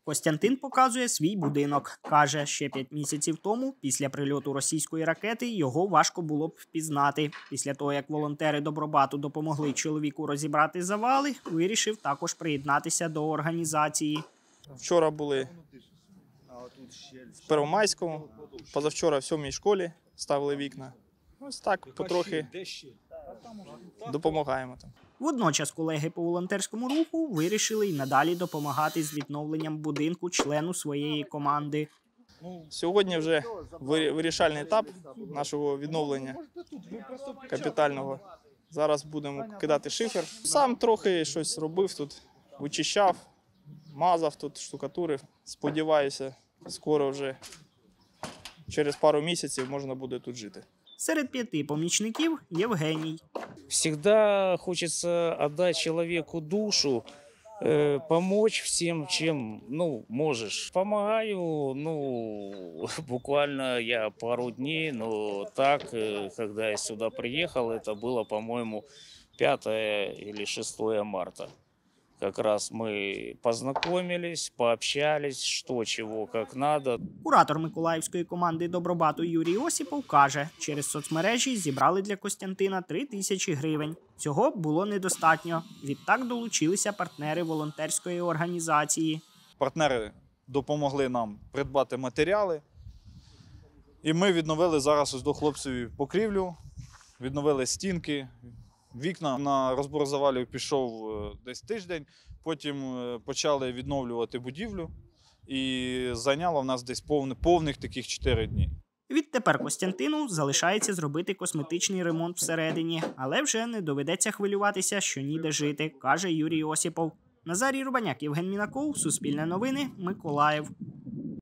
Костянтин показує свій будинок. Каже, ще 5 місяців тому, після прильоту російської ракети, його важко було б впізнати. Після того, як волонтери Добробату допомогли чоловіку розібрати завали, вирішив також приєднатися до організації. Вчора були в Первомайському, позавчора в 7-й школі ставили вікна. Ось так потрохи допомагаємо там. Водночас колеги по волонтерському руху вирішили й надалі допомагати з відновленням будинку члену своєї команди. Сьогодні вже вирішальний етап нашого відновлення капітального. Зараз будемо кидати шифер. Сам трохи щось робив тут, вичищав, мазав тут штукатури. Сподіваюся, скоро вже через пару місяців можна буде тут жити. Серед 5 помічників – Євгеній. Всегда хочется отдать человеку душу, помочь всем, чем можешь. Помогаю, буквально я пару дней, но так, когда я сюда приехал, это было, по-моему, 5 или 6 марта. Как раз мы познакомились, пообщались, что, чего, как надо. Куратор миколаївської команди Добробату Юрій Осіпов каже, через соцмережі зібрали для Костянтина 3000 гривень. Цього було недостатньо. Відтак долучилися партнери волонтерської організації. Партнери допомогли нам придбати матеріали. І ми відновили зараз ось до хлопців покрівлю, відновили стінки. Вікна на розбор завалів пішов десь тиждень, потім почали відновлювати будівлю і зайняло в нас десь повних таких 4 дні. Відтепер Костянтину залишається зробити косметичний ремонт всередині, але вже не доведеться хвилюватися, що ніде жити, каже Юрій Осіпов. Назарій Рубаняк, Євген Мінаков, Суспільне новини, Миколаїв.